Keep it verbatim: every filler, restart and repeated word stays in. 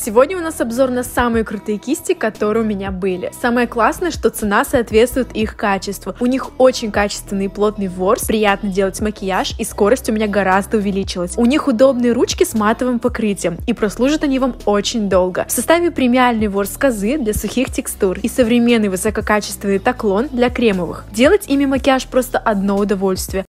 Сегодня у нас обзор на самые крутые кисти, которые у меня были. Самое классное, что цена соответствует их качеству. У них очень качественный и плотный ворс, приятно делать макияж, и скорость у меня гораздо увеличилась. У них удобные ручки с матовым покрытием, и прослужат они вам очень долго. В составе премиальный ворс козы для сухих текстур и современный высококачественный таклон для кремовых. Делать ими макияж просто одно удовольствие.